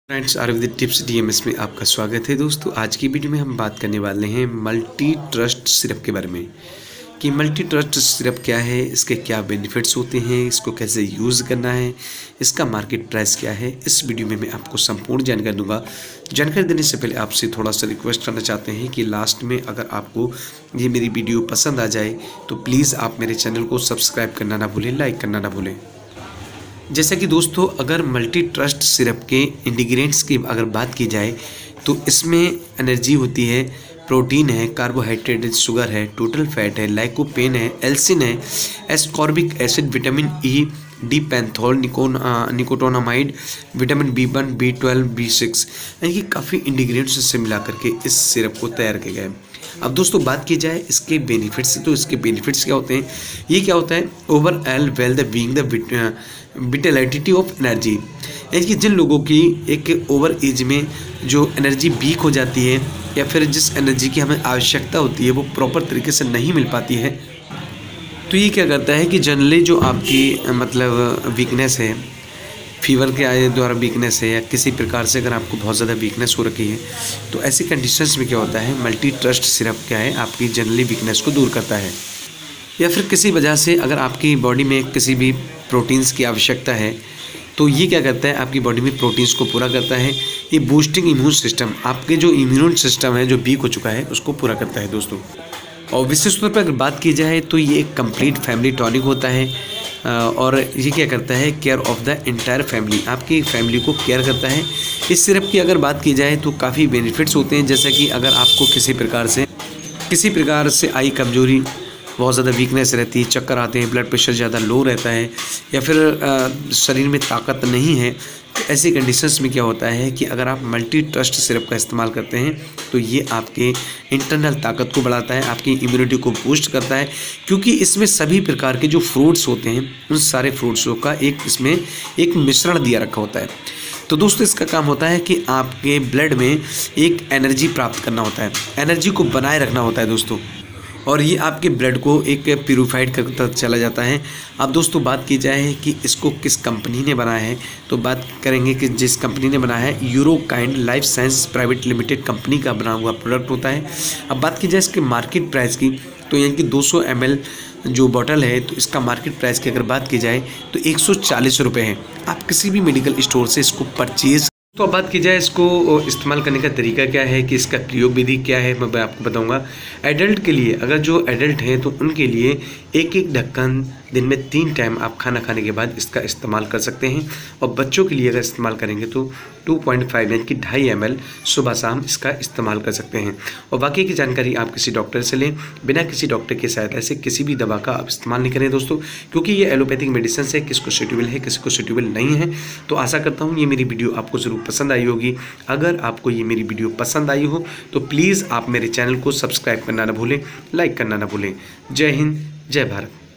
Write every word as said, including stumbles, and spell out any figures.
Friends, Ayurvedic tips DMs में आपका स्वागत है। दोस्तों, आज की वीडियो में हम बात करने वाले हैं मल्टी ट्रस्ट सिरप के बारे में कि मल्टी ट्रस्ट सिरप क्या है, इसके क्या बेनिफिट्स होते हैं, इसको कैसे यूज़ करना है, इसका मार्केट प्राइस क्या है। इस वीडियो में मैं आपको संपूर्ण जानकारी दूंगा। जानकारी देने से पहले आपसे थोड़ा सा रिक्वेस्ट करना चाहते हैं कि लास्ट में अगर आपको ये मेरी वीडियो पसंद आ जाए तो प्लीज़ आप मेरे चैनल को सब्सक्राइब करना ना भूलें, लाइक करना ना भूलें। जैसा कि दोस्तों, अगर मल्टी ट्रस्ट सिरप के इंग्रेडिएंट्स की अगर बात की जाए तो इसमें एनर्जी होती है, प्रोटीन है, कार्बोहाइड्रेट है, शुगर है, टोटल फैट है, लाइकोपेन है, एल्सिन है, ascorbic acid, vitamin E, D panthenol, निकोन nicotinamide, vitamin B one, B twelve, B six, यानी कि काफ़ी इंग्रेडिएंट्स से मिला करके इस सिरप को तैयार किया गया है। अब दोस्तों बात की जाए इसके बेनिफिट्स, तो इसके बेनिफिट्स क्या होते हैं, ये क्या होता है, overall well the being the vitality of energy, यानी कि जिन लोगों की एक ओवर एज में जो एनर्जी वीक हो जाती है या फिर जिस एनर्जी की हमें आवश्यकता होती है वो प्रॉपर तरीके से नहीं मिल पाती है, तो ये क्या करता है कि जनरली जो आपकी मतलब वीकनेस है, फीवर के आए द्वारा वीकनेस है या किसी प्रकार से अगर आपको बहुत ज़्यादा वीकनेस हो रखी है, तो ऐसी कंडीशंस में क्या होता है, मल्टी ट्रस्ट सिरप क्या है, आपकी जनरली वीकनेस को दूर करता है। या फिर किसी वजह से अगर आपकी बॉडी में किसी भी प्रोटीन्स की आवश्यकता है, तो ये क्या करता है, आपकी बॉडी में प्रोटीन्स को पूरा करता है। ये बूस्टिंग इम्यून सिस्टम, आपके जो इम्यून सिस्टम है जो वीक हो चुका है उसको पूरा करता है दोस्तों। और विशेष तौर पर अगर बात की जाए तो ये एक कंप्लीट फैमिली टॉनिक होता है और ये क्या करता है, care of the entire family, आपकी फैमिली को केयर करता है। इस सिरप की अगर बात की जाए तो काफ़ी बेनिफिट्स होते हैं, जैसा कि अगर आपको किसी प्रकार से किसी प्रकार से आई कमजोरी, बहुत ज़्यादा वीकनेस रहती है, चक्कर आते हैं, ब्लड प्रेशर ज़्यादा लो रहता है या फिर आ, शरीर में ताकत नहीं है, तो ऐसी कंडीशंस में क्या होता है कि अगर आप मल्टी ट्रस्ट सिरप का इस्तेमाल करते हैं तो ये आपके इंटरनल ताकत को बढ़ाता है, आपकी इम्यूनिटी को बूस्ट करता है, क्योंकि इसमें सभी प्रकार के जो फ्रूट्स होते हैं उन सारे फ्रूट्सों का एक इसमें एक मिश्रण दिया रखा होता है। तो दोस्तों इसका काम होता है कि आपके ब्लड में एक एनर्जी प्राप्त करना होता है, एनर्जी को बनाए रखना होता है दोस्तों, और ये आपके ब्लड को एक प्यूरिफाइड करता चला जाता है। अब दोस्तों बात की जाए कि इसको किस कंपनी ने बनाया है, तो बात करेंगे कि जिस कंपनी ने बनाया है, Eurokind life science private limited company का बना हुआ प्रोडक्ट होता है। अब बात की जाए इसके मार्केट प्राइस की, तो यानी कि दो सौ एम एल जो बॉटल है, तो इसका मार्केट प्राइस की अगर बात की जाए तो एक सौ चालीस रुपये है। आप किसी भी मेडिकल स्टोर से इसको परचेज। तो अब बात की जाए इसको इस्तेमाल करने का तरीका क्या है, कि इसका प्रयोग विधि क्या है, मैं आपको बताऊंगा। एडल्ट के लिए, अगर जो एडल्ट हैं तो उनके लिए एक एक ढक्कन दिन में तीन टाइम आप खाना खाने के बाद इसका इस्तेमाल कर सकते हैं, और बच्चों के लिए अगर इस्तेमाल करेंगे तो टू पॉइंट फाइव यानी कि ढाई एम एल सुबह शाम इसका इस्तेमाल कर सकते हैं। और बाकी की जानकारी आप किसी डॉक्टर से लें, बिना किसी डॉक्टर की सहायता से किसी भी दवा का आप इस्तेमाल नहीं करें दोस्तों, क्योंकि ये एलोपैथिक मेडिसिन है, किसको सूटेबल है किसी को सूटेबल नहीं है। तो आशा करता हूँ ये मेरी वीडियो आपको ज़रूर पसंद आई होगी। अगर आपको ये मेरी वीडियो पसंद आई हो तो प्लीज़ आप मेरे चैनल को सब्सक्राइब करना ना भूलें, लाइक करना ना भूलें। जय हिंद, जय भारत।